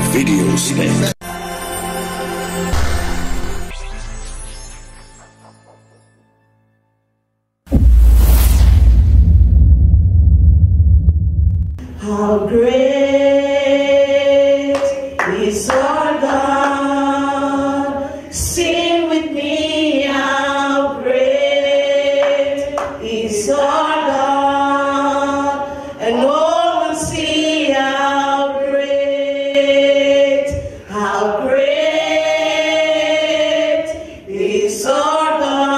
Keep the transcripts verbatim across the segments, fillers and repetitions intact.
Video Snack. How great is our God? Sing with me, how great is our God? And all will see how great, how great is our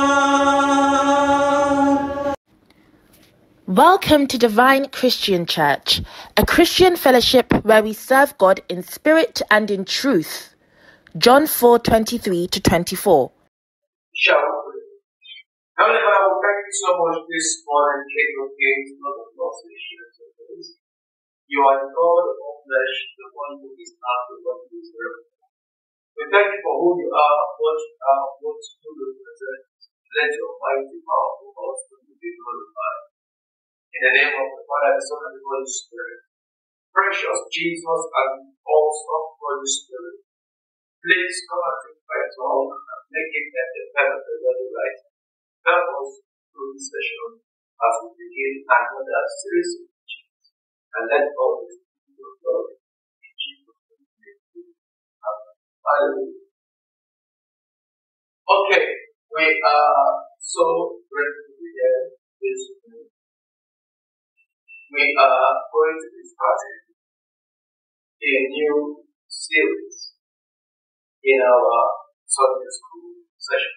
God. Welcome to Divine Christian Church, a Christian fellowship where we serve God in spirit and in truth. John four twenty-three to twenty-four. Shall we pray? Heavenly Father, thank you so much this morning, King of Kings, Lord of Lords, and Ancient of Days. You are the God of all flesh, the one who is after what is real. We thank you for who you are, what you are, what you represent. Let your mighty power for us to be glorified. In the name of the Father, the Son, and the Holy Spirit. Precious Jesus and awesome Holy Spirit, please come and take my tongue and make it at the perfect body right. Help us through this session as we begin another series of teachings. And let all this be your glory. In Jesus' name. Hallelujah. Okay, we are so ready to begin this morning. We are going to be starting a new series in our Sunday school session.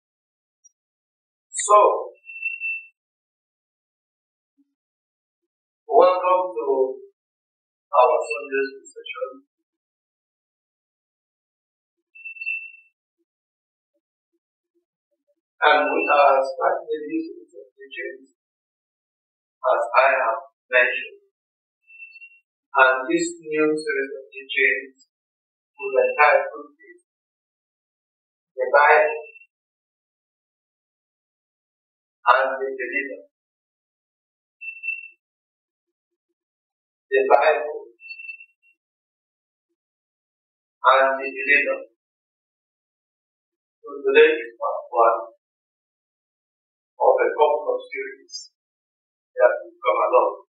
So, welcome to our Sunday school session. And we are starting the new series of teachings as I have mentioned. And this new series of teachings will entitled The Bible and the Believer. The Bible and the Believer. So today is part one of a couple of series that will come along.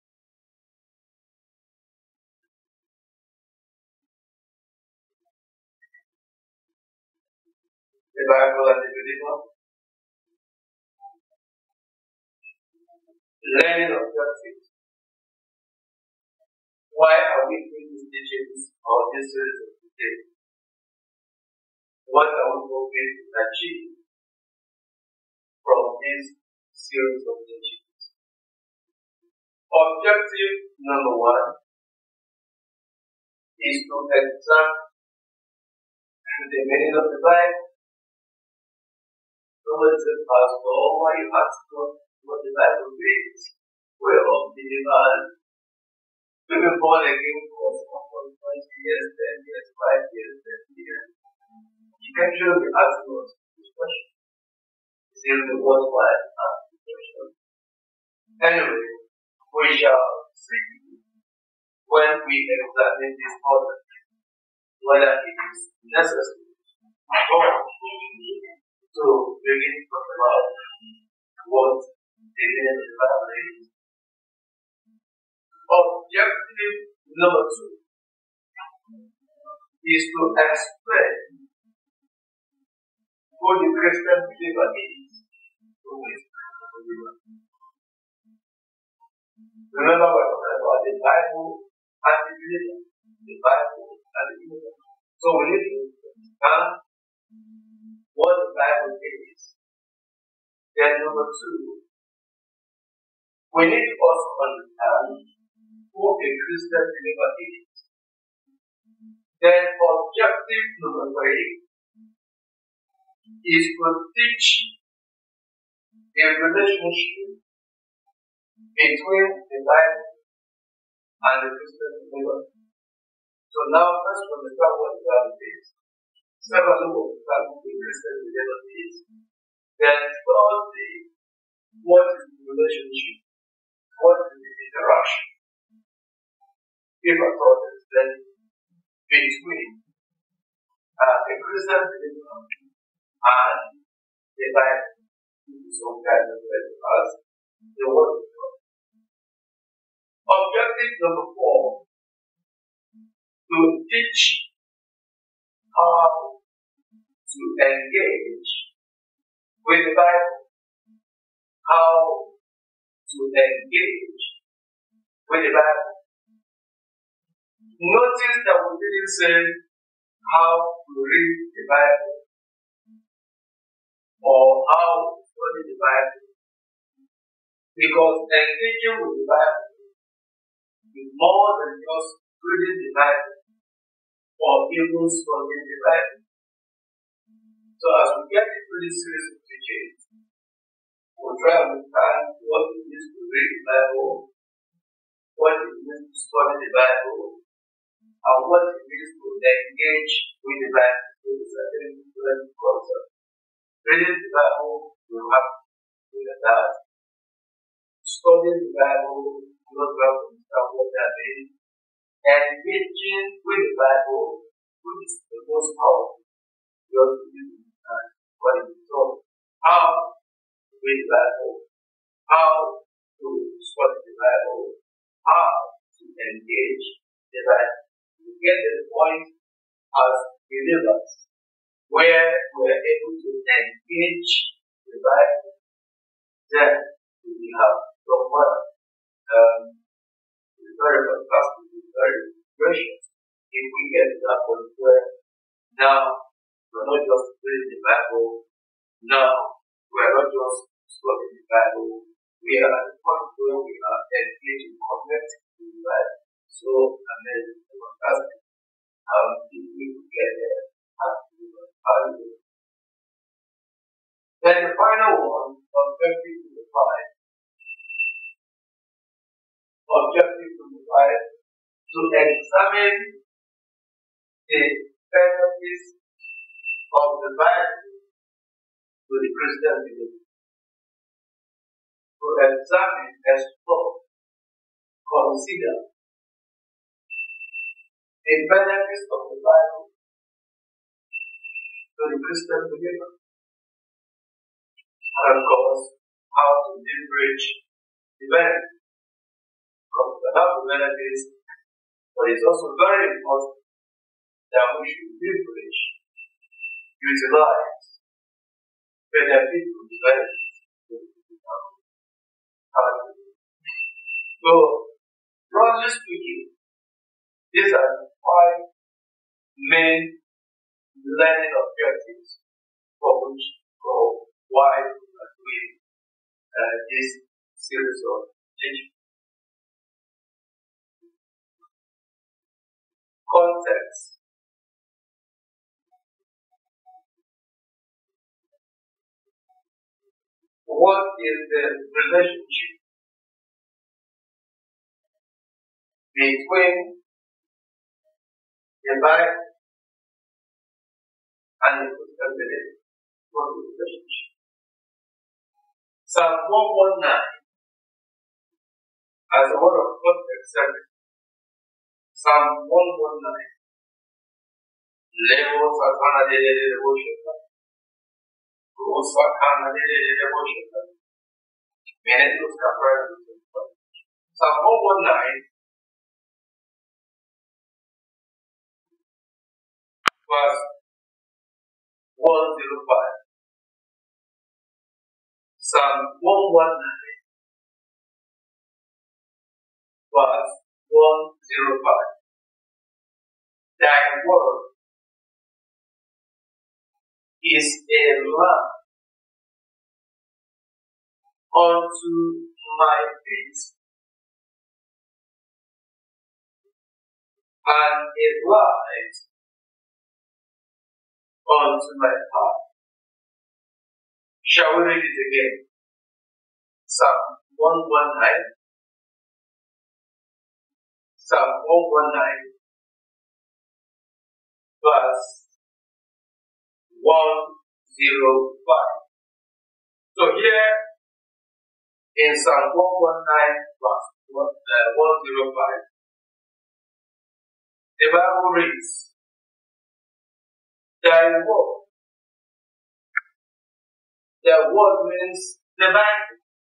The Bible and the Believer. Learning objectives. Why are we doing these teachings or this series of teachings? What are we hoping to achieve from this series of teachings? Objective number one is to examine the meaning of the Bible. Someone said, Pastor, why you ask God what the Bible means? We're all believers. We've been born again for twenty years, ten years, five years, ten years. You can surely ask us this question. It's really worthwhile to ask this question. Anyway, we shall see when we examine this order whether it is necessary or to begin to talk about what the meaning of the Bible is. Objective number two is to explain who the Christian believer is. Who is the believer? Remember we're talking about the Bible and the believer. The Bible and the believer. So we need to understand what the Bible is. Then number two, we need to also understand who a Christian believer is. Then objective number three is to teach a relationship between the Bible and the Christian believer. So now first we understand what the Bible is. Secondly, what the Bible the Christian believer is. Then thirdly, what is the relationship? What is the interaction? If I thought it's then between uh, a Christian believer and the Bible, some kind of as the word of God. Objective number four, to teach how to engage with the Bible. How to engage with the Bible. Notice that we didn't say how to read the Bible or how to study the Bible. Because engaging with the Bible is more than just reading the Bible or even studying the Bible. So as we get into this series of teachings, we'll try to understand what it means to read the Bible, what it means to study the Bible, and what it means to engage with the Bible. These are very different concepts. Reading the Bible, you have to do that. Studying the Bible, you don't have to understand what that means. Engaging with the Bible, which is the most powerful, you have to do what it is. So, how to read the Bible, how to study the Bible, how to engage the Bible. We get to the point as believers where we are able to engage the Bible, then we have done well. Um, it's very fantastic, it's very gracious if we get to that point where now we're not just reading the Bible, now we're not just studying the Bible, we are at the point where we are engaging, connecting to the Bible. So, and then it's fantastic. Um, if we could get there, hallelujah. Then the final one, objective number five. Objective number five, to examine the benefits of the Bible to the Christian believer. To examine, explore, consider the benefits of the Bible to the Christian believer. And of course, how to leverage the benefits. Because we have the benefits, but it's also very important that we should leverage, utilize, benefit from the benefits. So, broadly speaking, these are the five main learning objectives for which or why we are doing uh, this series of teaching. Context. What is the relationship between the Bible and the Christian believer? What is the relationship? Psalm one nineteen, as a word of context, Psalm one nineteen. Levo Sakana de Devotion. Sakana de Devotion. Menetus Capra. Psalm one nineteen, verse one oh five. Psalm one nineteen, verse one oh five. Thy word is a lamp unto my feet and a light unto my path. Shall we read it again? Psalm one nineteen. Psalm one nineteen, verse one oh five. So here in Psalm one nineteen, verse one oh five, the Bible reads, thy word. The word means the Bible.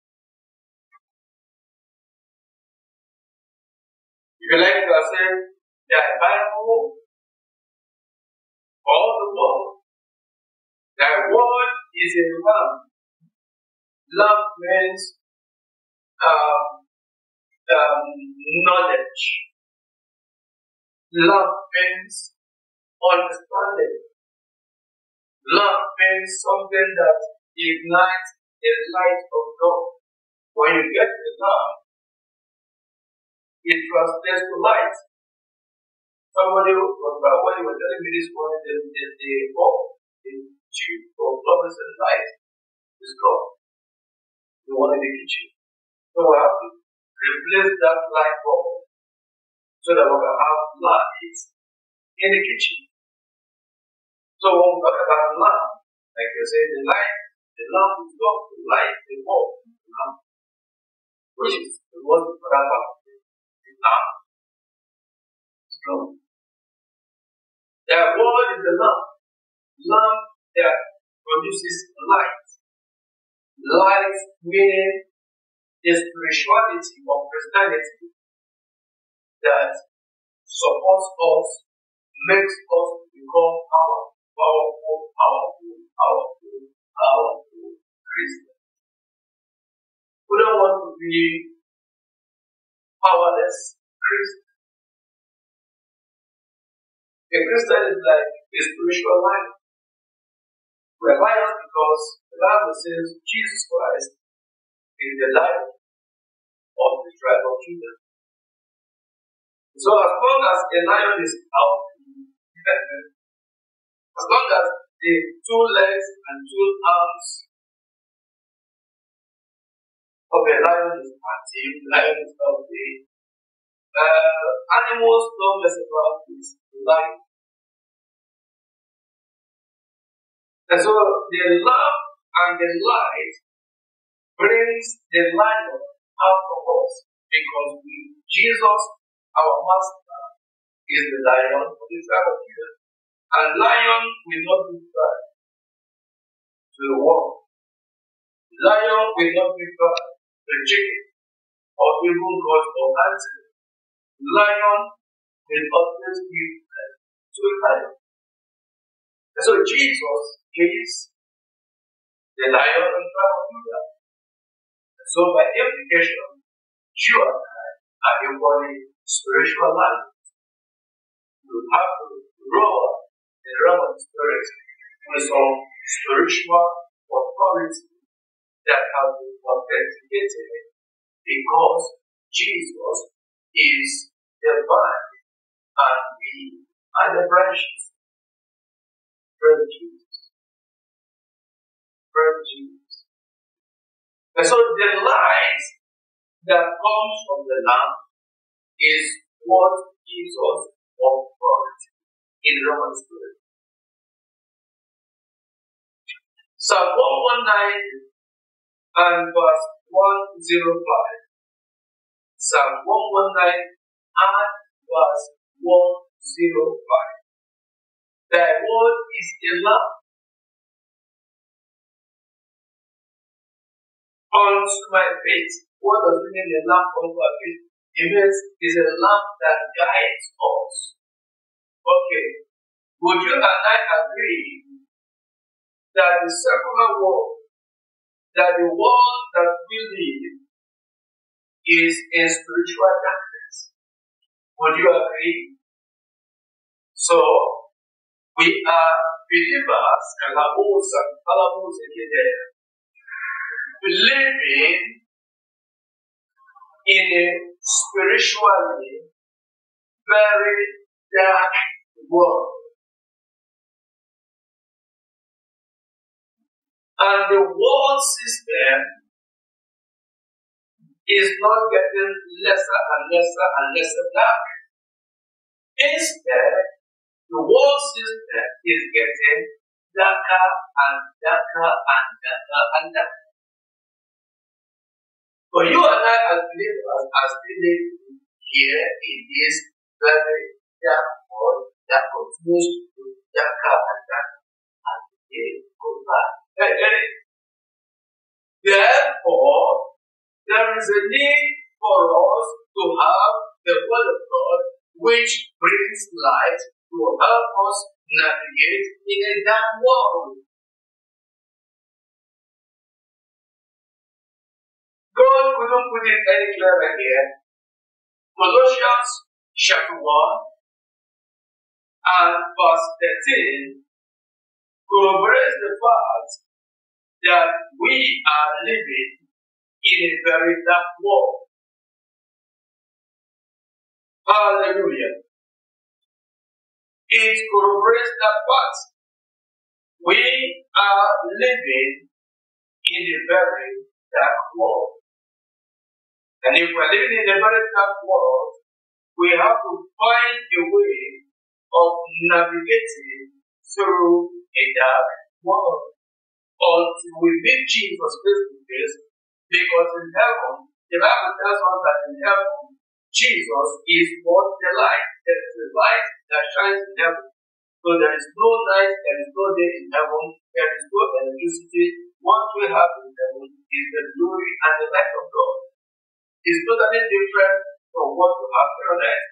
If you like to say the Bible or the word, the word is a lamp. Lamp means um, um, knowledge. Lamp means understanding. Lamp means something that ignites the light of God. When you get the lamp, it translates to light. Somebody was, when you were telling me this morning, the, the, the bulb, the tube of fluorescent light is gone. The one in the kitchen. So we have to replace that light bulb so that we can have light in the kitchen. So when we talk about lamp, like you say, the light, the lamp is gone, the light, the bulb, the lamp, which is the most important part of it. The lamp is gone. The word is the lamp. Lamp that produces light. Light meaning the spirituality of Christianity that supports us, makes us become our powerful, powerful, powerful, powerful Christians. We don't want to be powerless Christians. A Christian is like a spiritual life. We are liars because the Bible says Jesus Christ is the life of the tribe of Judah. So as long as a lion is out, as long as the two legs and two arms of a lion is active, the lion is healthy, uh, animals don't mess about with life. And so the love and the light brings the lion out of us because we, Jesus, our master, is the lion of the tribe of Judah. And lion will not be fed to the world. Lion will not be fed to the chicken or even goat or hunting. Lion will always be fed to a lion. And so Jesus is the lion of the tribe of Judah. And so by implication, you and I are equally spiritual lions. You have to grow up in the realm of the spirit with some spiritual authority that has been authenticated because Jesus is the vine and we are the branches. Praise Jesus. Praise Jesus. And so the light that comes from the lamp is what gives us authority in the realm of the spirit. Psalm one nineteen and verse one oh five. Psalm one nineteen and verse one oh five. Thy word is a lamp unto my feet. What does it mean, a lamp unto my feet? It means it's a lamp that guides us. Okay. Would you and I agree that the secular world, that the world that we live is in spiritual darkness? Would you agree? So, we are believers, living in a spiritually very dark world. And the world system is not getting lesser and lesser and lesser dark. Instead, the world system is getting darker and darker and darker and darker. But you and I as believers are still living here in this very dark continues to darker and darker as the day goes by. Therefore, there is a need for us to have the Word of God, which brings light to help us navigate in a dark world. God couldn't put it any clearer here. Colossians chapter one and verse thirteen corroborates the fact that we are living in a very dark world. Hallelujah. It corroborates that fact. We are living in a very dark world. And if we're living in a very dark world, we have to find a way of navigating through a dark world until we meet Jesus face to face. Because in heaven, the Bible tells us that in heaven, Jesus is what the light. There is a light that shines in heaven. So there is no night, there is no day in heaven, there is no electricity. What we have in heaven is the glory and the light of God. It's totally different from what we have here on earth.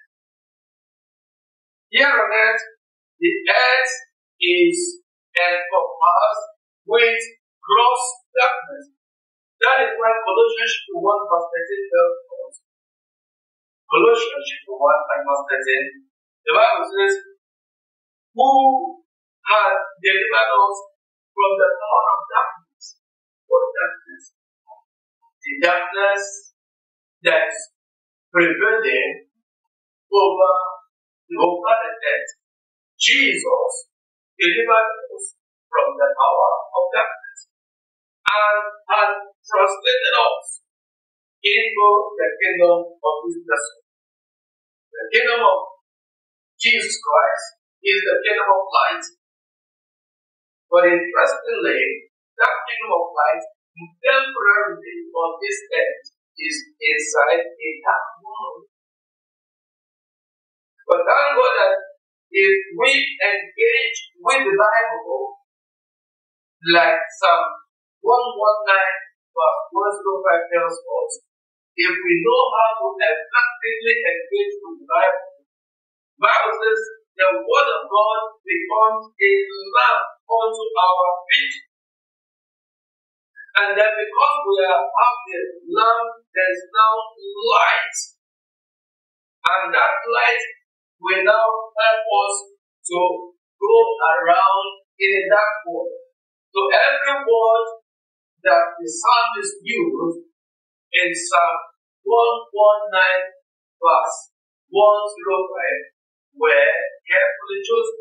Here on earth, the earth is encompassed with gross darkness. That is why Colossians one verse thirteen tells us. Colossians one and verse thirteen, the Bible says, who has delivered us from the power of darkness. What darkness? The darkness that is prevailing over the whole planet earth. Jesus delivered us from the power of darkness and has translated us into the kingdom of his blessing. The kingdom of Jesus Christ is the kingdom of light. But interestingly, that kingdom of light temporarily on this earth is inside a dark world. But thank God that if we engage with the Bible, like Psalm one nineteen verse one oh five tells us, if we know how to effectively engage with the Bible, the Bible says the word of God becomes a lamp unto our feet. And then because we are have the lamp, there is now light. And that light will now help us to go around in a dark world. So every word that the psalmist used in Psalm one nineteen verse one oh five were carefully chosen.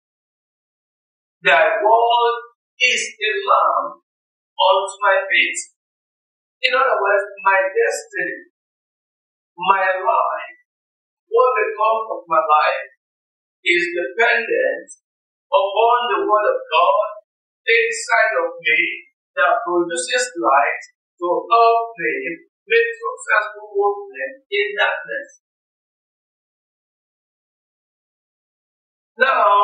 Thy word is a lamp unto my feet. In other words, my destiny, my life, what becomes of my life is dependent upon the word of God inside of me that produces light to help me make successful movement in darkness. Now,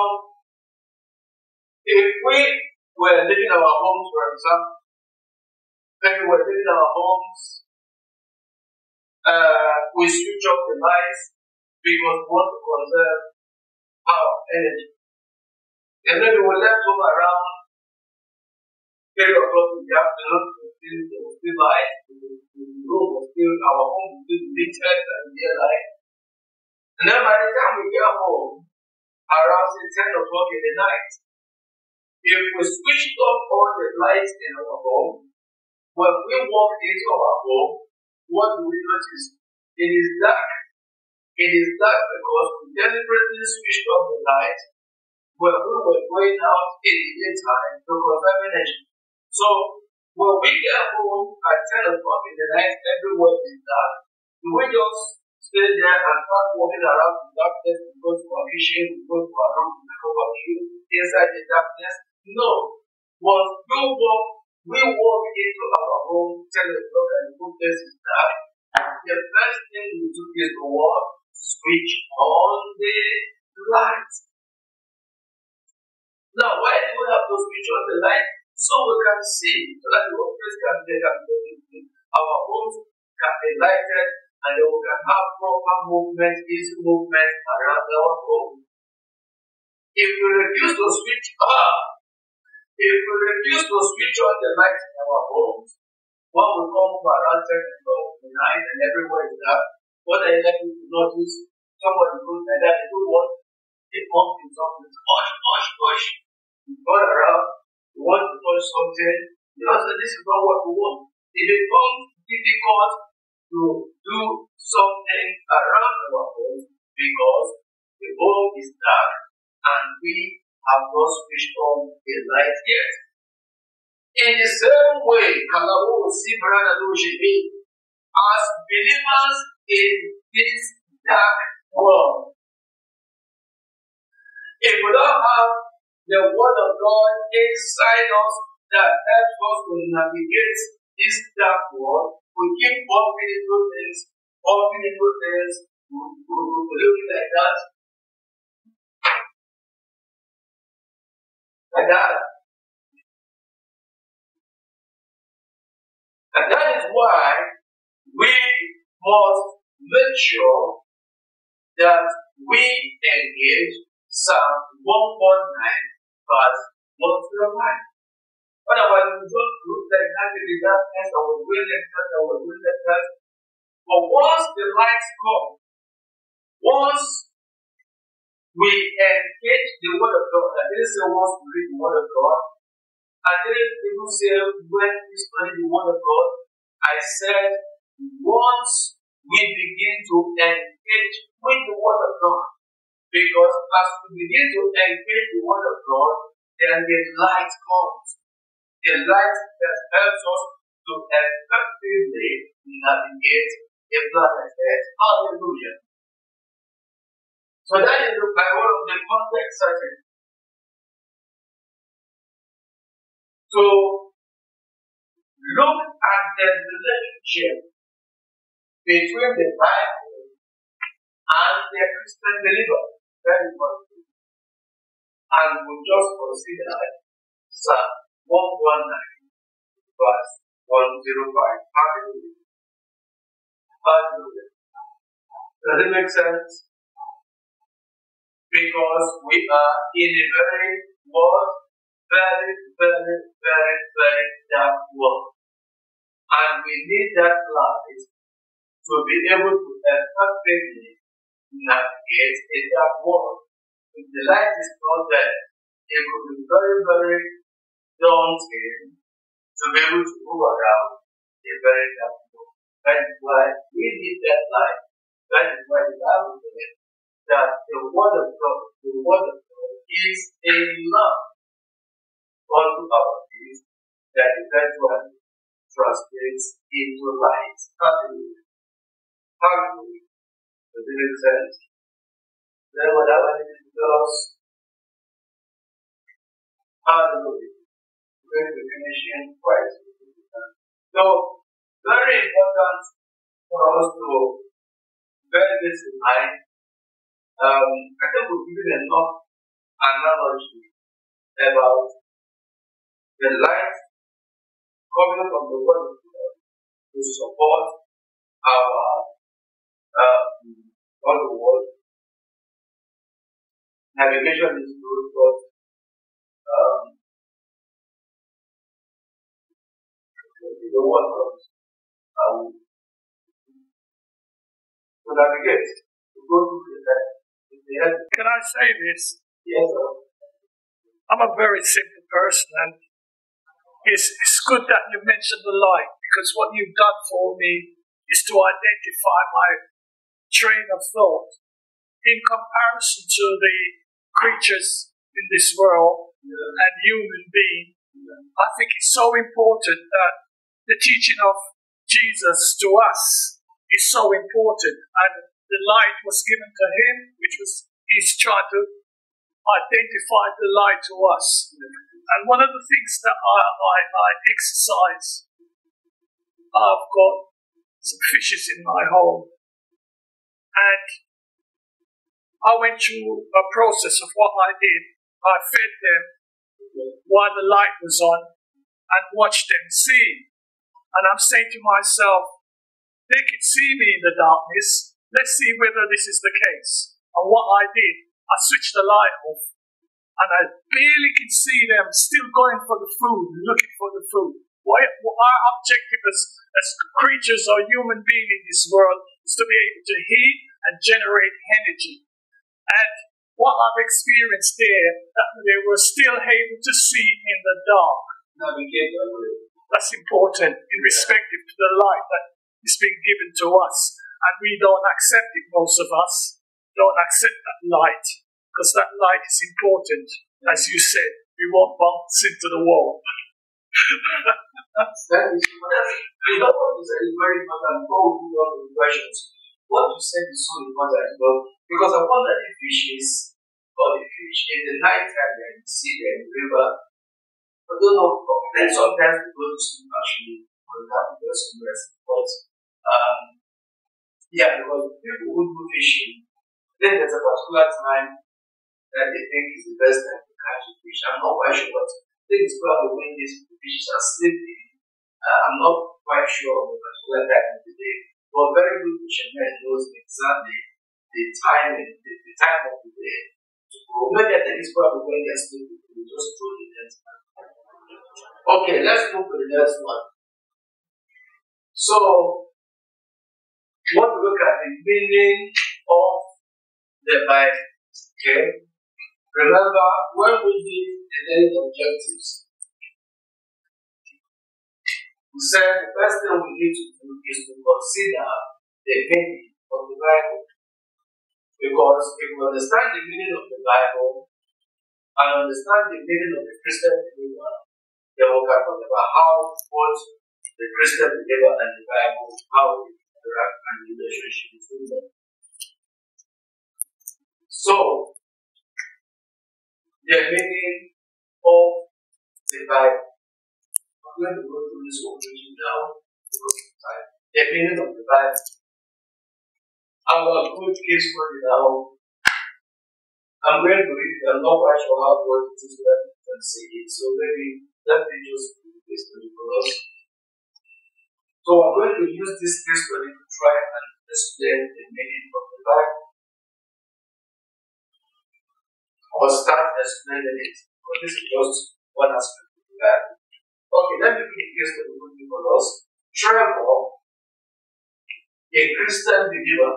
if we were living in our homes, for example, if we were living in our homes, uh, we switch off the lights because we want to conserve our energy. And maybe we left home around three o'clock in the afternoon, still, there was still light, the room was still, our home was still lit and there light. And then by the time we get home, around say ten o'clock in the night, if we switched off all the lights in our home, when we walk into our home, what do we notice? It is dark. It is dark because we deliberately switched off the light when we were going out in the daytime to conserve energy. So, when we get home at ten o'clock in the night, everywhere is dark. Do we just stay there and start walking around in darkness? We go to our kitchen, we go to our room, we go to our room inside the darkness? No. Once we walk, we walk into our home, ten o'clock, and the place is dark. The first thing we do is to walk, switch on the light. can see, so that the workplace can get our homes can be lighted, and then we can have proper movement, easy movement around our home. If we refuse to switch off, if we refuse to switch on the lights in our homes, one will come around ten o'clock in the night and everywhere is dark. What I like you to notice, somebody goes like that, they do what? They pump in something, push, push, push. You turn around, you want to touch something, you know, so this is not what we want. It becomes difficult to do something around our home because the home is dark and we have not switched on the light yet. In the same way, as believers in this dark world, if we don't have the word of God inside us that helps us to navigate this dark world, we keep bumping into things, bumping into things, we live like that. Like that. And that is why we must make sure that we engage Psalm one nineteen, verse one oh nine. Otherwise, we don't look like that in the darkness, and we're doing like that, and we're doing like that. But once the lights come, once we engage the Word of God, I didn't say once we read the Word of God, I didn't even say when we study the Word of God, I said once we begin to engage with the Word of God. Because as we begin to engage the Word of God, then the light comes. The light that helps us to effectively navigate a planet Earth. Hallelujah. So that is by one of the context setting. So look at the relationship between the Bible and the Christian believer. Very important. And we'll just consider Psalm one nineteen, verse one oh five. Hallelujah. Hallelujah. Does it make sense? Because we are in a very world, very, very, very, very dark world. And we need that light to be able to effectively navigate a dark world. If the light is not there, it will be very, very daunting to be able to move around a very dark world. That is why we need that light. That is why the Bible says that the Word of God, the Word of God is a lamp unto our feet that eventually translates into light. Hallelujah. Hallelujah. Does it make sense? Then whatever it is to us, hallelujah. We're going to be finishing quite soon. So, very important for us to bear this in mind. Um, I think we've given enough analogy about the light coming from the Word of God to support our um, on the world. Navigation is good, but um, the Word comes um, to navigate, to go through the light. Can I say this? Yes, sir. I'm a very simple person, and it's, it's good that you mentioned the light, because what you've done for me is to identify my train of thought in comparison to the creatures in this world yeah. and human being. Yeah. I think it's so important that the teaching of Jesus to us is so important, and the light was given to him, which was he's trying to identify the light to us. And one of the things that I, I, I exercise, I've got some fishes in my home, and I went through a process of what I did. I fed them while the light was on, and watch them see. And I'm saying to myself, they can see me in the darkness. Let's see whether this is the case. And what I did, I switched the light off, and I barely can see them still going for the food, looking for the food. What our objective as, as creatures or human beings in this world is to be able to heat and generate energy. And what I've experienced there, that they were still able to see in the dark. That's important in respect to the light that is being given to us. And we don't accept it, most of us. Don't accept that light. Because that light is important. As you said, we won't bounce into the wall. That is, you know what you said is very important. Go through all the questions. What you said is so important as well. Because I wonder the fishes or the fish in the night time when you see them in the river. I don't know. Then sometimes we go to sleep actually on that because of rest. But um, yeah, because people would go fishing. Then there's a particular time that they think is the best time to catch a fish. I'm not quite sure, but I think it's probably when these fishes are sleeping. Uh, I'm not quite sure of the particular time of the day. But very good fishermen knows exactly the timing, the, the time of the day to go. Maybe at least probably when they're sleeping, we just throw the net. Okay, let's move to the next one. So, we want to look at the meaning of the Bible. Okay? Remember, when we did the eight objectives, we said the first thing we need to do is to consider the meaning of the Bible. Because if we understand the meaning of the Bible and understand the meaning of the Christian believer, then we can talk about how both the Christian believer and the Bible, how they interact and the relationship between them. So, the meaning of the Bible. I'm going to go through this operation now because of time. The meaning of the Bible. I'm going to put case study now. I'm going to read it. I'm not quite sure how God it is that you can see it. So maybe let me just put the case study for us. So I'm going to use this case study to try and explain the meaning of the Bible. Or start explaining it. Because this is just one aspect of the Bible. Okay, let me read the case study for us. Trevor, a Christian believer.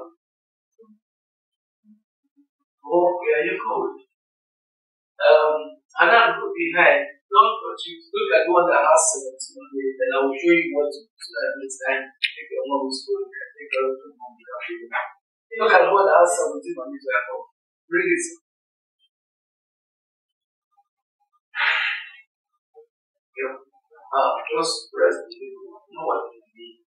Okay, are you cold? Um, and I'm good behind. Don't touch it. Look at the one that has seventeen on it, and I will show you what to do so that next time, if your mom is cold, you can take her to mom. Look at the one that has seventeen on it, therefore. Bring it. Yeah. Ah, just press the video. No one can be.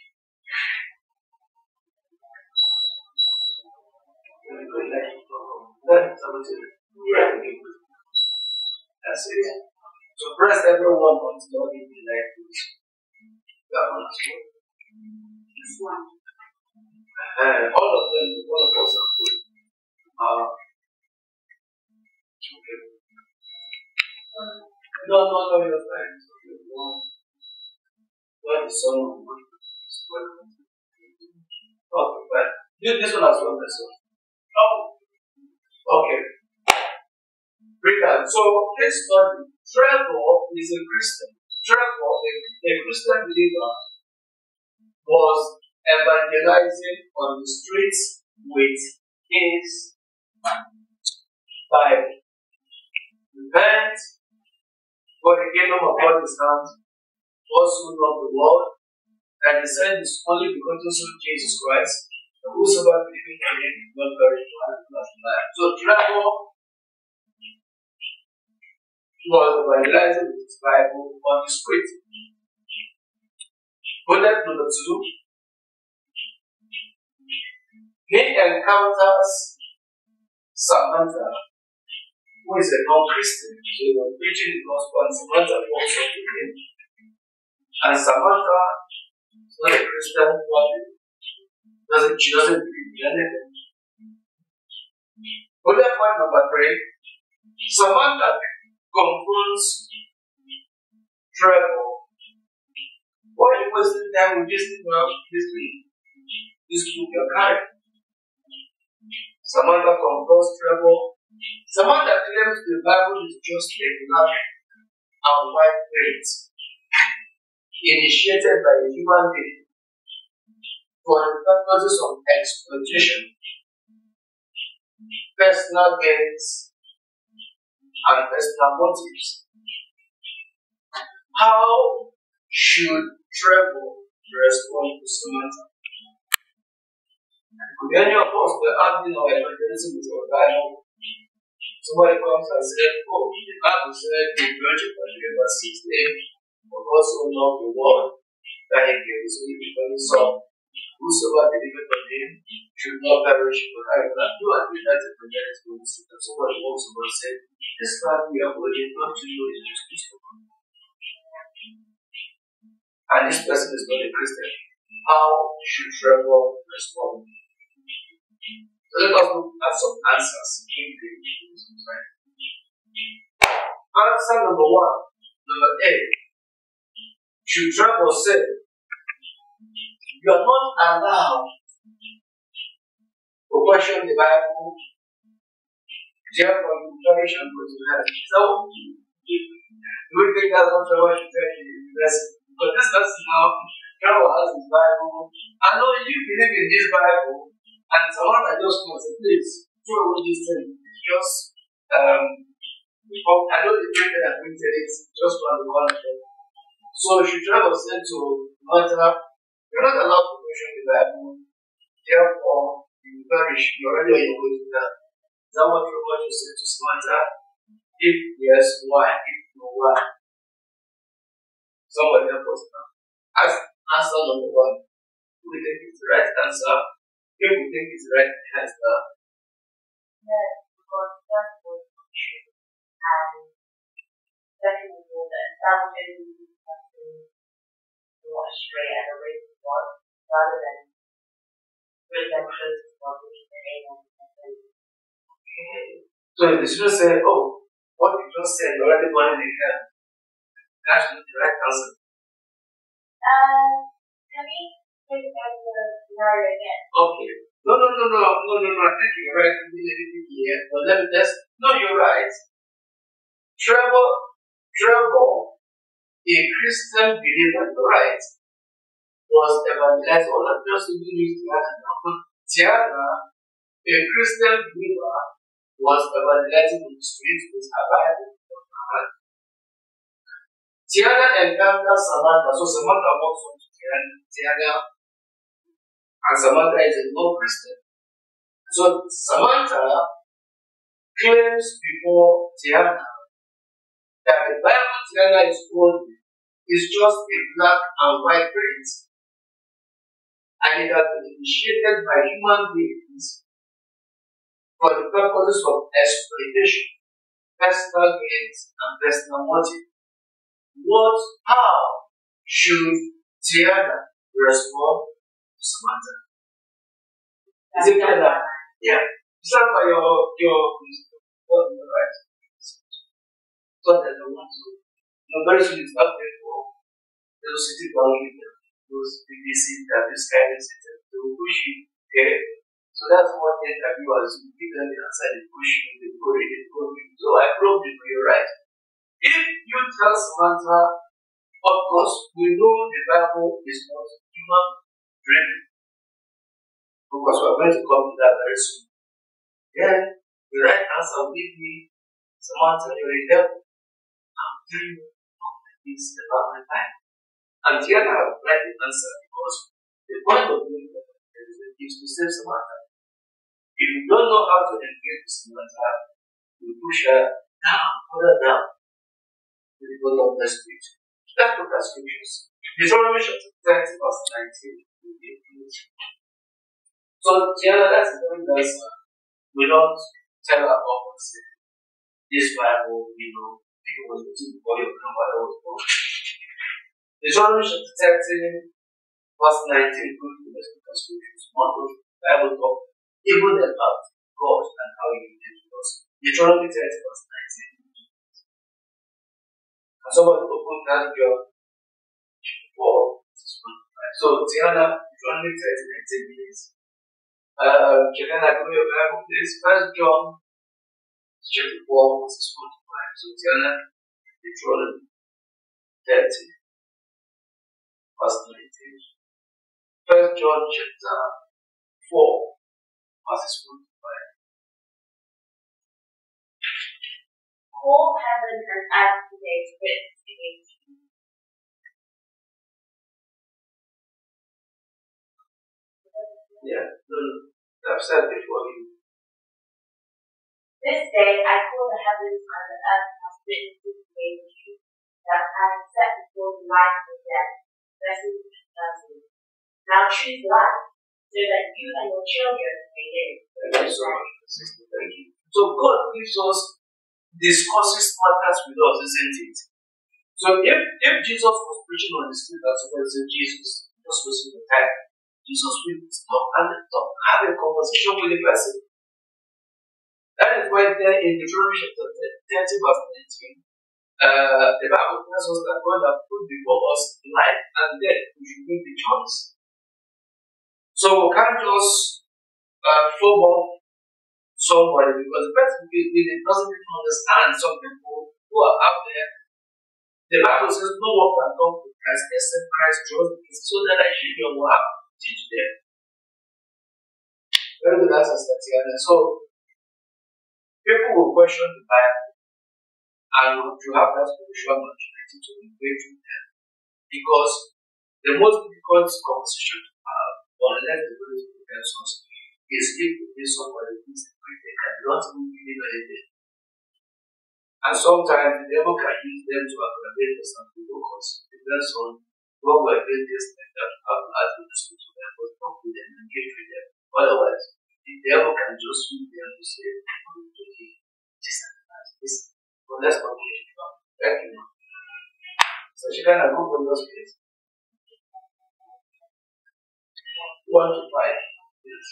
Good like that seventeen. Yeah. That's it. So press everyone until it be like this. That one as well. This one. And all of them, all of us are good. Uh, okay. No, no, no, you're fine. What is some? Okay, fine. This one as well, this one. Oh. Okay. Read that. So, let's study. Trevor is a Christian. Trevor, a, a Christian believer, was evangelizing on the streets with his Bible. Repent, for the kingdom of God is hand. Also love the world, and he said his only begotten Son Jesus Christ, and whosoever believeth in him will not perish but have everlasting life. So Trevor was evangelizing with his Bible on the street. Bullet number two. He encounters Samantha, who is a non-Christian. So he was preaching the gospel, and Samantha walks up to him. And Samantha is not a Christian, doesn't, she doesn't believe in anything. Bullet point number three. Samantha confronts travel. Why are you wasting time with this thing now? This week? This book you're carrying. Samantha confers travel. Samantha claims the Bible is just a black and white print initiated by a human being for the purposes of exploitation, personal gains, and personal motives. How should Trevor respond to Samantha? Could any of us be acting or evangelism with our Bible? Somebody comes and says, oh, the Bible said the virgin was never six days, but also not the world that he gave his only begotten Son. Whosoever believeth on him should not perish but have life. You agree that the evangelist will see that somebody walks over and said, this man we are holding on to you is just Christ. And this person is not a Christian. How should Trevor respond? So let us look at some answers in the answer number one, number A. Should Trevor say, you are not allowed to question the Bible, therefore you perish and go to heaven. So, do we think that's what Trevor should tell you? But this person now, Trevor has his Bible. I know you believe in this Bible. And someone I just want to please throw away this thing. Just um I know the printed and printed it just one the one of them. So she Trevor said to Martha, you're not allowed to question the Bible, therefore you perish, you're already on your way to that. Is that what Trevor just said to Samantha? If yes, why? If no, why? Somebody help us now. As answer number one. Do we think it's the right answer? If we think it's right, it has the yes, because that was true. And second of all, that that would be something to astray and away from God rather than redemption to God, which is the aim of the So if the student say, oh, what you just said, you're already born in hell, that's not the right answer. Um, can we take back the scenario again? Okay. No, no, no, no, no, no, no. I think you're right. Yeah. But let me just. No, you're right. Trevor, Trevor, a Christian believer, you're right, was evangelized. All of us who use Tiana now. Tiana, a Christian believer, was evangelizing in the streets with her Bible. Tiana encounters Samantha. So Samantha walks up to Tiana. And Samantha is a non-Christian. So Samantha claims before Tiana that the Bible Tiana is holding is just a black and white print. And it has been initiated by human beings for the purposes of exploitation, personal gains, and personal motive. What, how should Tiana respond to Samantha? Is it clear that? Yeah. Stand by your, your, your right. So that I want to, you know, very soon it's up there for those city government, those B B C, that this kind of system, they will push you, okay? So that's what the interviewers will give them the answer, they push you, they go read it, go read it. So I proved it for you, right? If you tell Samantha, of course, we know the Bible is not human driven. Because we are going to come to that very soon. Then the right answer will be Samantha, you're a devil. I'm telling you all the things about my life. And here I have the right answer because the point of doing that is to save Samantha. If you don't know how to engage Samantha, you push her down, put her down. You go down the street. Let's look at scriptures. Deuteronomy chapter thirty, verse nineteen. So, Tiana, that's the point that we don't tell our offers this Bible, you know, people was written before your grandfather was born. Deuteronomy chapter thirty, verse nineteen, go to the scriptures. One of the Bible talk, even about God and how He did to us. Deuteronomy thirty, verse nineteen. Somebody opened that John four. So, Tiana, it's only thirty, nineteen minutes. Uh, can I go to your Bible, please? First John chapter four, verses forty-five. So, Tiana, it's only thirty, verse nineteen. First John chapter four, verses forty-five. Whole heaven and earth today is written against you. Yeah, no, no. I've said before you. This day I call the heavens and the earth as witnesses against you, that I have set before the life and death, blessings and curses. Now choose life, so that you and your children may live. Thank you so much, sister. Thank you. So God gives us, discusses matters with us, isn't it? So if, if Jesus was preaching on the street, that's what it said, Jesus, just wasting the time. Jesus will stop and talk, have a conversation with the person. That is why there in Deuteronomy chapter thirty, verse nineteen, uh, the Bible tells us that God has put before us life and death, we should make the choice. So we can't just uh, football somebody because the person really doesn't even understand some people who are out there. The Bible says no one can come to Christ except Christ draws them, so that I should be able to teach them. Very good answer, Tatiana. So people will question the Bible and you have that spiritual maturity to engage with them. Because the most difficult conversation to have, unless the Holy Spirit helps us, is if we meet somebody who is a critic and not even really know anything. And sometimes the devil can use them to aggravate us and provoke us. It depends on what we're doing this thing that we have to ask them to speak to them, but talk with them and engage with them. Otherwise, the devil can just use them to say, okay, this and that, this. But let's continue. Thank you. So she kind of go from those places. One to five. Yes.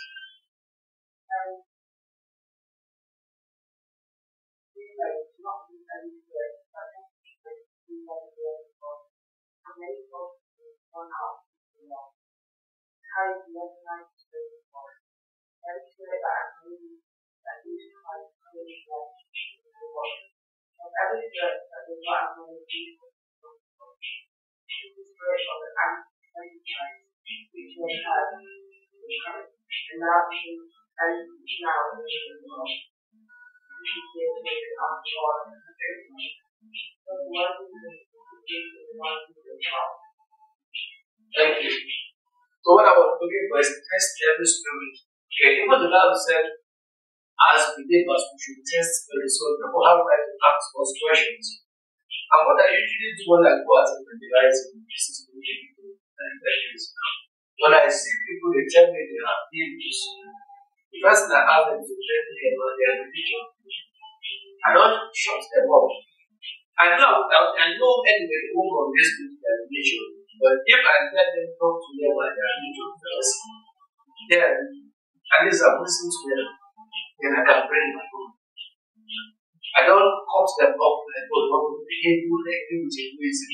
Thank you. So what I was looking for is test every spirit. Okay, even the Bible said, as believers, we should test spirits. So people have right to ask us questions. And what I usually do when I go out and evangelize in this is to people and questions. When I see people, they tell me they have issues. The person I ask them to tell me about their religion, I don't shut them up. I know, I know anyway they won't convince me to their religion, but if I let them talk to them about their religion first, then at least I'm listening to them, then I can bring my own. I don't cut them up and go, what would behave you like you with a reason?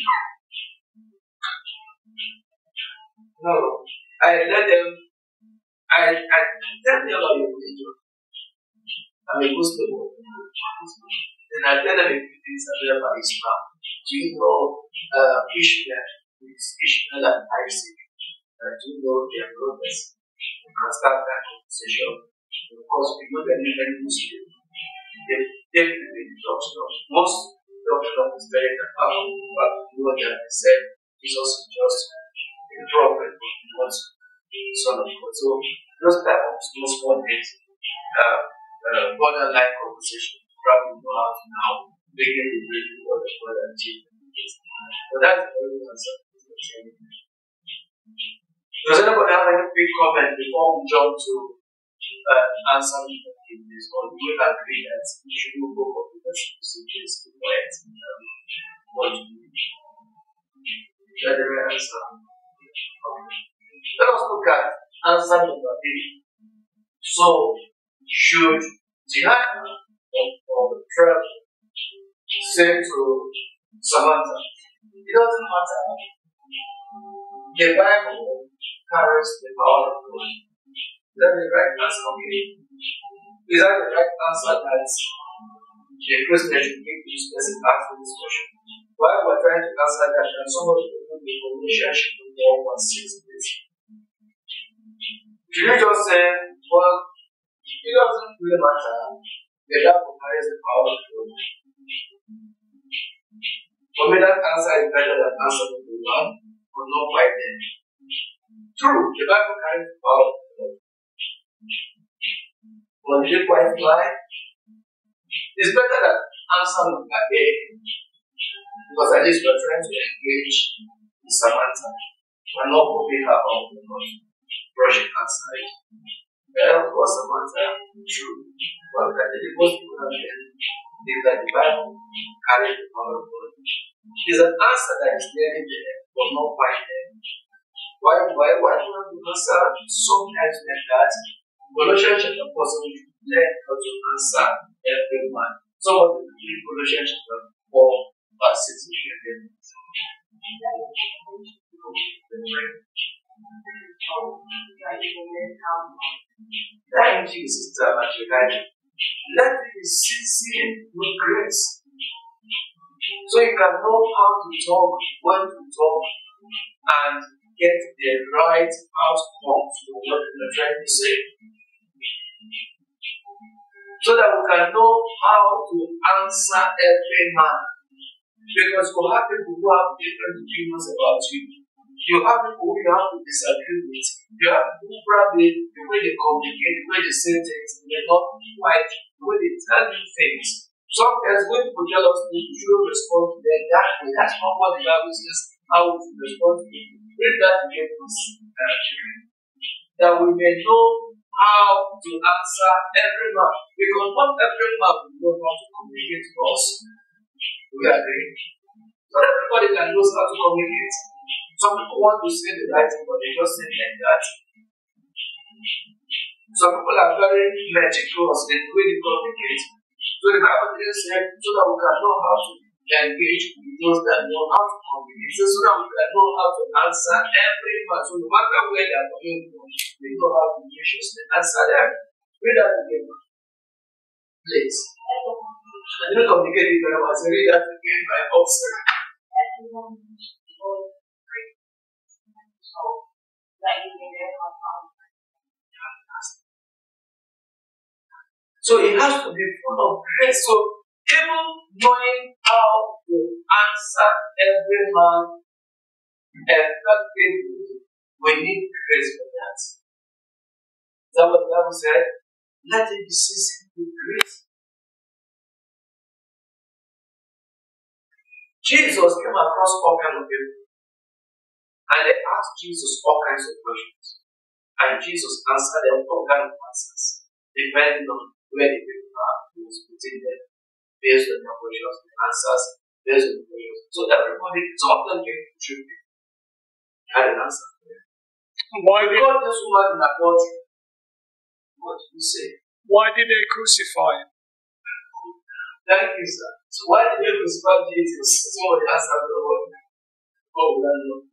No, I let them, I, I tell them about your religion. I'm a Muslim. Then I tell them a few things about Islam. Do you know uh, Ishmael is Ishmael and Isaac? Uh, do you know their brothers? You can start that conversation. Of course, we know that even Muslim, they definitely the doctrine of most doctrine is very powerful, but you know that I said Jesus is just a prophet, not the Son of God. So those type of small small things, uh, uh, borderline conversation, probably know how to now begin to bring the word of God and change the things. So that's the only answer. Does anybody have any quick comment before we jump to uh, answer in this, or do you agree that we should move over to the procedures to correct what you do? Shall the right answer? Let us look at answer number eight. So, should the jihad of the prayer say to Samantha. It doesn't matter. The Bible carries the power of God. Is that the right answer? Okay. Is that the right answer that the Christian should give to this person asking this question? While we're trying to answer that, and somebody will put the relationship with the one six days. Should you just say, well, it doesn't really matter. The Bible carries the power of God. For me, that answer is better than answer number one, but not quite then. True, the Bible carries the power of God. But did it quite fly? It's better than answer number A, because at least we're trying to engage Samantha. We're not putting her off the brushing outside. Well, was Samantha true? Well, I think it was people have been is that the Bible carries the power of God. There's an answer that is there, but not quite there. Why, why, why do you want to answer sometimes like that? Colossians chapter four, so we learn how to answer every man. Somebody will read Colossians chapter four, verse six, if you hear me. Thank you, Sister Machikari. Let it be sincere with grace. So you can know how to talk, when to talk, and get the right outcome from what you're trying to say. So that we can know how to answer every man. Because you have people who have different opinions about you. You have people who you have to disagree with. You have people who probably, the way they communicate, the way they say things, they're not quite, the way they tell you things. Sometimes when people tell us that you should respond to them that way, that's not what the Bible says, how we should respond to people. Read that again, that we may know how to answer every man. Because not every man will know how to communicate to us. We agree. Not everybody can know how to communicate. Some people want to say the right thing, but they just say it like that. Some people are very meticulous in the way they communicate. So the Bible says so that we can know how to engage with those that know how to communicate. So that we can know how to answer every man. So no matter where they are coming from, they know how to graciously answer them. Read that again, please. I didn't communicate with them. I said, read that again by also. So it has to be full of grace. So even knowing how to answer every man effectively, we need grace for that. Is that what the Bible said? Let it be seasoned with grace. Jesus came across all kinds of people. And they asked Jesus all kinds of questions. And Jesus answered them all kinds of answers, depending on where the people are. He was putting them based on their questions, the answers, based on the questions. So everybody, some of them came to truth. Had an answer for them. Why did, God, this woman in adultery. What did you say? why did they crucify him? Thank you, sir. So why did they crucify Jesus? Somebody asked that the Lord. God will not know.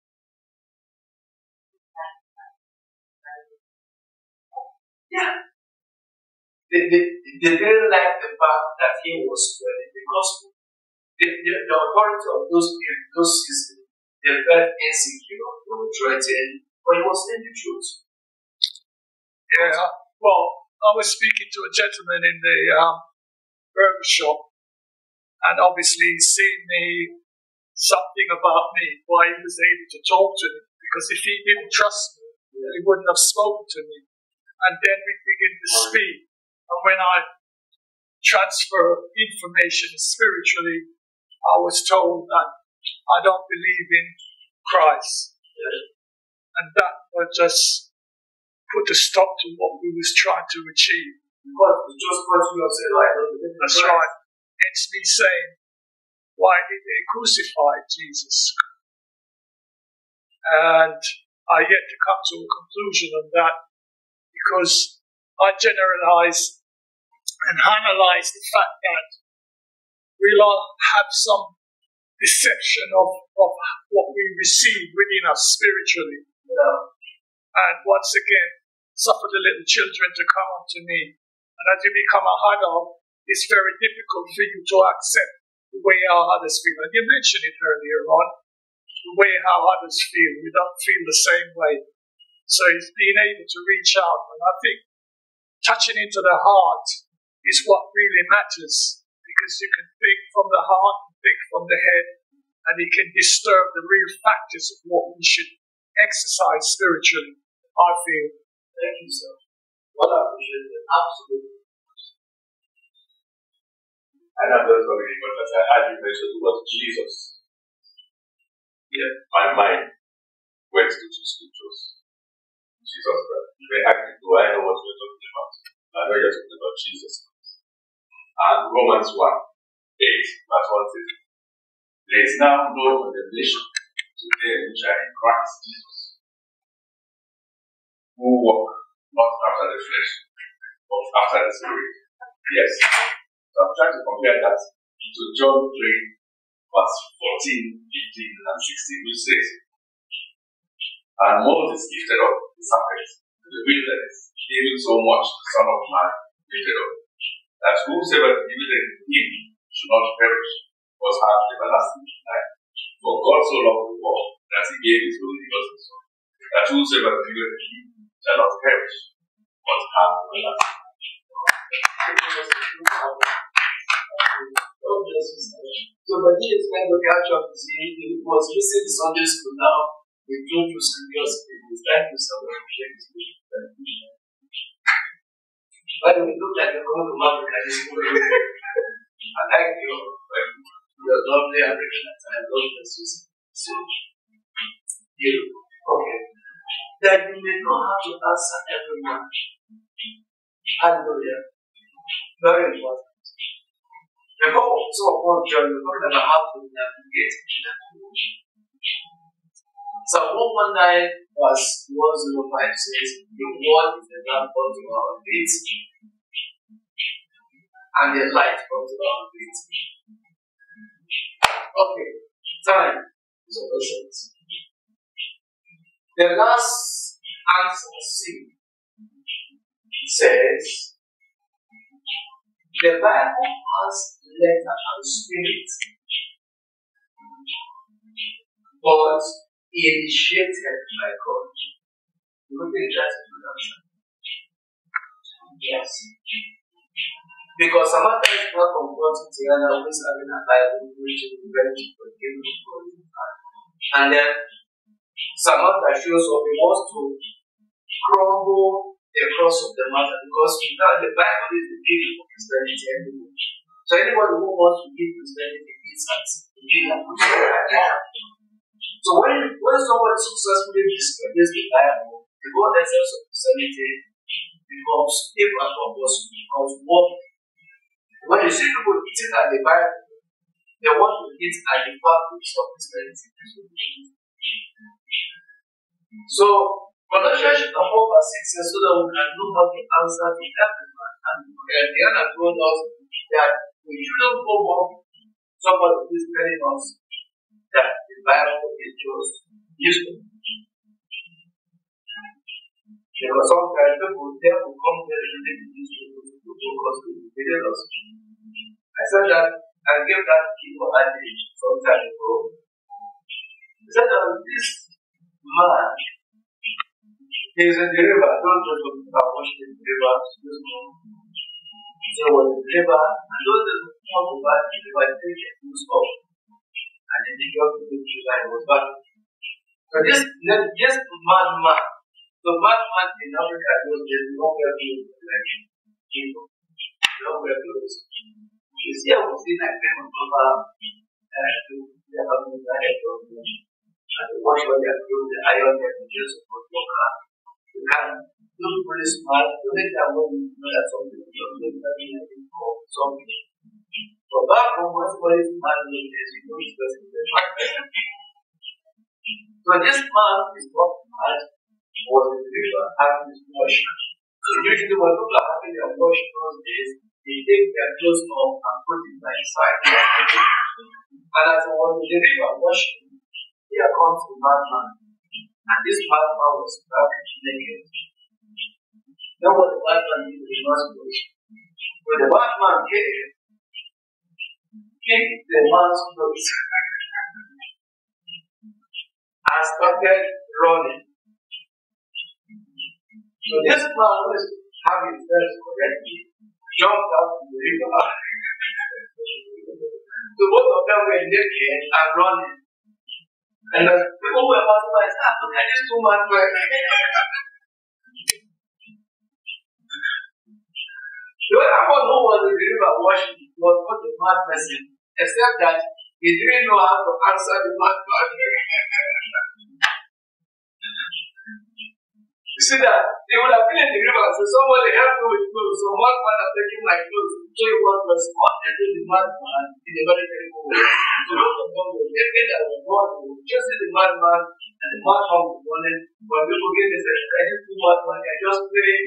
Yeah. They, they, they didn't like the fact that he was spreading the gospel. The, the, the authority of those people, those systems, they felt insecure, they were threatened, but he was saying the truth. Yeah. Well, I was speaking to a gentleman in the um, burger shop, and obviously he's seen me something about me, why he was able to talk to me. Because if he didn't trust me, he wouldn't have spoken to me. And then we begin to speak. And when I transfer information spiritually, I was told that I don't believe in Christ. And that would just put a stop to what we was trying to achieve. Just what you have said, right? That's right. It's me saying, why did they crucify Jesus? And I yet to come to a conclusion on that, because I generalize and analyze the fact that we'll all have some deception of, of what we receive within us spiritually. Yeah. And once again, suffer the little children to come unto me. And as you become a adult, it's very difficult for you to accept the way how others feel. And you mentioned it earlier on, the way how others feel. We don't feel the same way. So it's being able to reach out. And I think touching into the heart is what really matters, because you can think from the heart, think from the head, and it can disturb the real factors of what we should exercise spiritually, I feel. Thank you, sir. What I appreciate is absolutely. And I'm just going to because I had you mention the word Jesus. Yeah, my mind went to two scriptures. Jesus Christ. You may ask me, do I know what we're talking about? I know you're talking about Jesus Christ. And Romans one, eight, that's one thing. There is now no condemnation to them which are in Christ Jesus, who walk not after the flesh, but after the Spirit. Yes. So I'm trying to compare that to John three, verse fourteen, fifteen, and sixteen, which says, and Moses lifted up the serpent to the wilderness, even so much the Son of Man lifted up, that whosoever believeth in him should not perish, but have everlasting life. For God so loved the world that he gave his only begotten Son, that whosoever believeth in him shall not perish, but have everlasting life. So, but he is going to catch up. See, he was missing the Sunday school now. We go through scriptures. It's time to someone to By the way, look like you're going to Africa this morning. I like your, your lovely African accent. I love the Swiss. So, beautiful. Okay. That you may not have to answer everyone. Hallelujah. Very important. Before also upon John, we're talking about how to navigate. So one one nine was one zero five says the word is the lamp unto our feet and the light unto our feet. Okay, time is questions. The last answer C says the Bible has letter and spirit, but initiated by God. Look at that introduction. Yes. Because some of us are confronted together always having a Bible which is very forgiving for you. And then some of that shows up, it wants to crumble the cross of the matter, because now the Bible is the beginning of Christianity anyway. So anyone who wants to give Christianity is at the beginning of Christianity. So when, when someone successfully discredits the Bible, the whole essence of Christianity becomes, if at all possible, becomes working. When you see people eating at the Bible, they want to eat at the fabrics of Christianity. So, Colossians chapter four verse six says, so that we can know how to answer the everyone. And Diana told us that we shouldn't go up somebody who is telling us that the Bible is just useful. Because sometimes people there will come there and they will use it because they did us. I said that I gave that people adage some time ago. I said that this man is in the river. I don't just talk about washing the river. So was the river, and those that come over the river, they take it off. And then they got to the river and was back. So this just madman. So madman in Africa was just nowhere close to like Jesus. Nowhere close. You see, I was seeing like them over and to the having the head of them. And the wash when they are close, the iron that is just for your car. You can do pretty smart, you make that one know that something is your name that you have for something. So back home, when somebody is mad with this, you know this person is a bad person. So this man is not mad, was in the river having his wash. So usually when people are having their wash those days, they take their clothes off and put it by side. And as I was in the river washing, here comes a madman. And this madman was stark naked. Then what the madman did was not good. When the madman came, kicked the man's clothes and started running. So this man who is having his dress correctly jumped out in the river. So both of them were naked and running. And the people were passing by and said, look at these two men. The other one who was in the river washing was not a mad person, except that he didn't know how to answer the mad man. You see that? They would have been in the river, so somebody helped me with clothes. So one man has taken my clothes to show you what was on the mad man in a very terrible way. So both of them were naked and were born. Just see the mad man and the mad man was running. When people get this, I just do mad man, I just pray.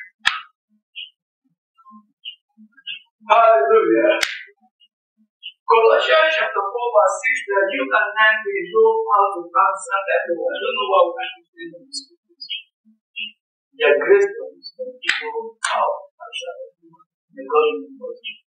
Hallelujah. Colossians chapter four verse six, that you and I may know how to answer everyone. I don't know what we're going to say in this. The grace of wisdom to know how to answer everyone. May God be with you.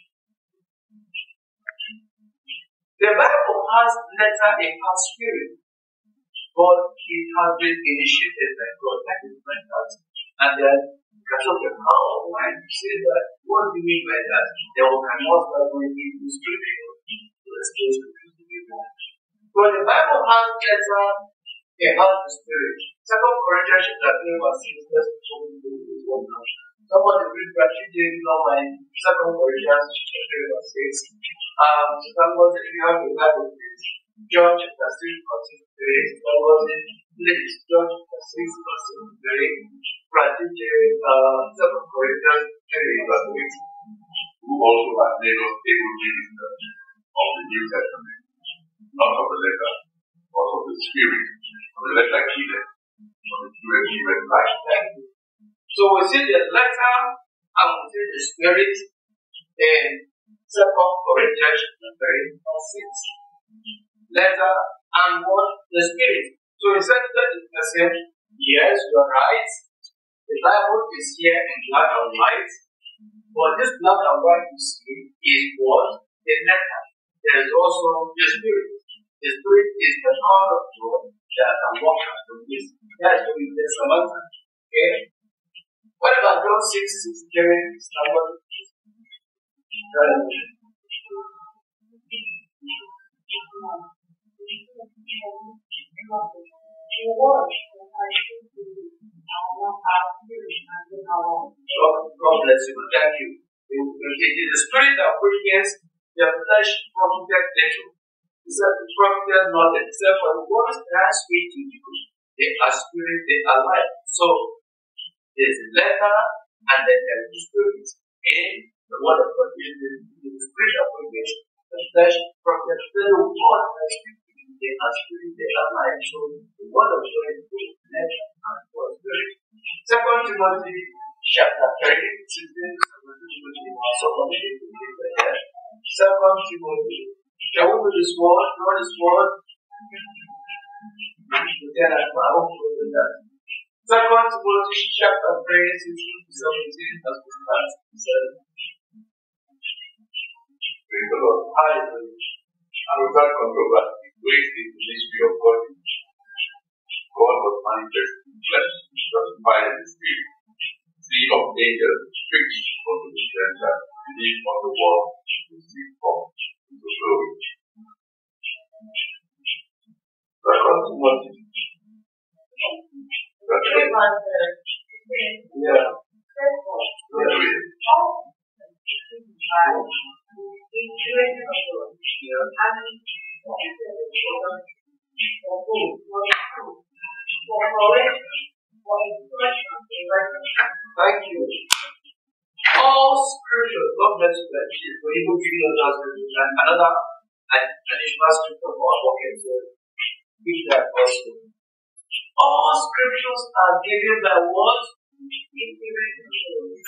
The Bible has letter in our spirit, but it has been initiated by God. That is my heart. And then because of the power of mind, you say that, what do you mean by that? Then we cannot start going into scripture to explain scripture to people. But the Bible has letter, it has the spirit. Second Corinthians chapter three verse six, let's talk about this one now. Somebody read that you didn't know my Second Corinthians chapter three verse six. Um, somebody, if you have a Bible, please. John chapter six verse three. Somebody, please. John chapter six verse three. Uh, Second Corinthians three verse eight. Who also has made us able ministers of the New Testament, not of the letter, but of the Spirit. Of the letter given, of the Spirit given life. Thank you. So we see the letter and we see the Spirit in Second Corinthians three verse six. Letter and what? The Spirit. So he said that the message, yes, you are right. The Bible is here in black and white, but this black and white you see is what? The letter. There is also the Spirit. The Spirit is the power of God that can walk out of this. That's what it is about. Okay? What about John six sixty-three? Somebody? God bless you. Thank you. It is the Spirit that quickens the flesh profited little. It's a profited knowledge. Except for the words that I speak to you, they are spirit, they are life. So there's a letter and then there's the Spirit. And the word of God is the Spirit that quickens the flesh profited little. The word that I speak to you, they are spirit, they are life. So the word of God is the flesh and the Spirit. Second Timothy chapter three, sixteen, Second Timothy, Second Timothy. Shall we do this word? Know this word? Then I hope you will do that. Second Timothy chapter three, sixteen to seventeen, as we start. Praise the Lord. Hallelujah. And without controversy, great is the mystery of God. God was manifest in flesh, justified in the Spirit, seen of angels, preached unto the Gentiles, believed on the world, received from into glory. Second Timothy. Yeah. Thank you. All scripture, God bless you, that for you to give us another additional scripture for our walking to give that also. All scriptures are given by what?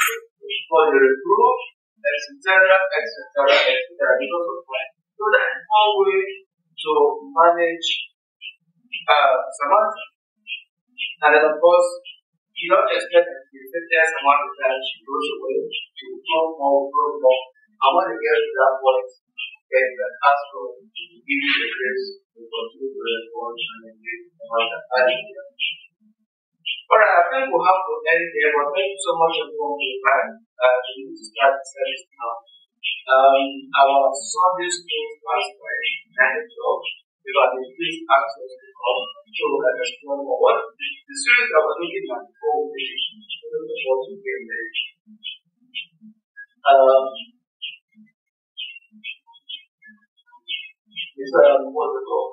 For the reproof, et cetera, et cetera, et cetera. Because of what? So that is one way to manage uh, Samantha. And then, of course, you don't expect that you sit there Samantha that she goes away to grow more, grow more. I want to get to that point and that ask God to give you the grace to continue to respond and engage Samantha. Alright, I think we'll have to end here, but thank you so much for your time. Uh, we need to start the service now. Um, our Sunday school class by nine o'clock. If I may please ask us to come so we can explore more. What the series that we're looking at before we finish, we're looking forward to getting ready. Um, it's um, what's it called?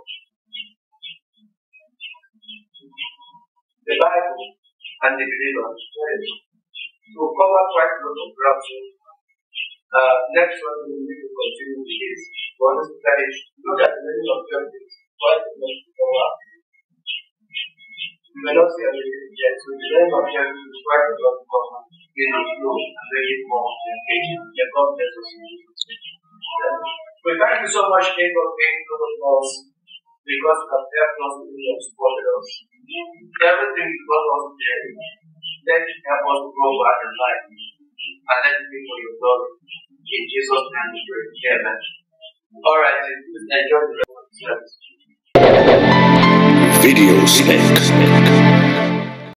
The Bible and the believers. So cover quite a lot of ground. Uh, next one we need to continue with is to understand it. Look at the many objectives. Quite a lot to cover. We may not see everything yet, so the main objective is quite a lot to cover. In the flow and make it more engaging. Yeah, God bless us. We thank you so much, King of Kings, God of us, because you have helped us and you have supported us. Everything is God of there. Let it help us to grow back in life. And let it be for your glory. In Jesus' name we pray. Amen. Alright, enjoy the rest of the service. Video Snake.